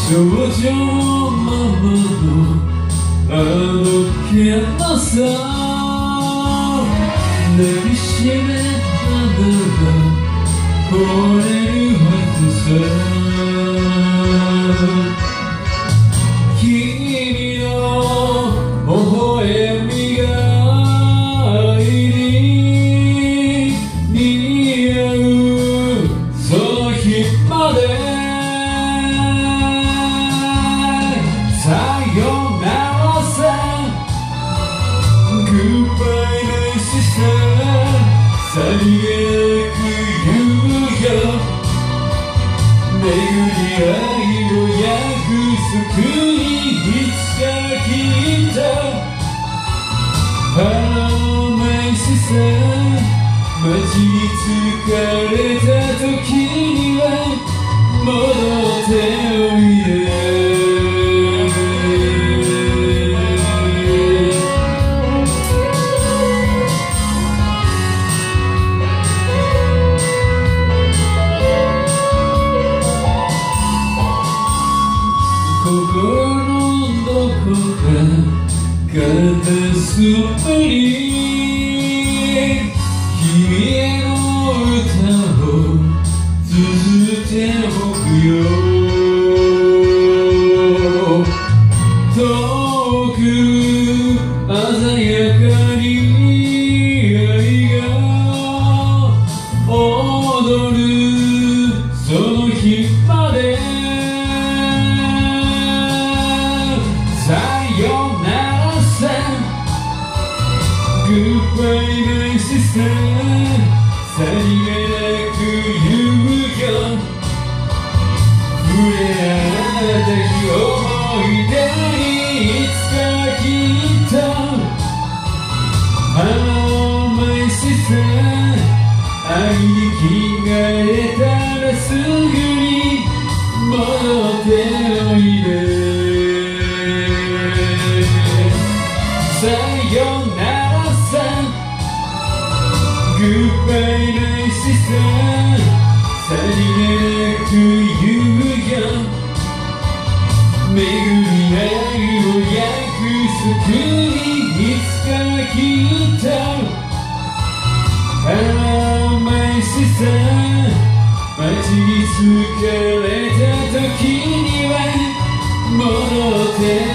少女のままのあどけなさ抱きしめながら惚れるはずさ君の微笑みが愛に似合うその日までさよならさ Goodbye nice ささりげなく言うよ巡り合いを約束にいつかきっとHello nice さ街に疲れた時には戻っておいで心のどこか片隅に君への歌を綴っておくよ遠く鮮やかに愛が踊るその日までさよならさ Goodbye nice ささりげなく言うよ触れ合った日思い出にいつかきっと Hello nice さ愛に着替えたらすぐに戻っておいでさよならさ Goodbye nice ささりげなく言うよ巡り合いを約束にいつかきっと Hello nice さ街に疲れた時には戻って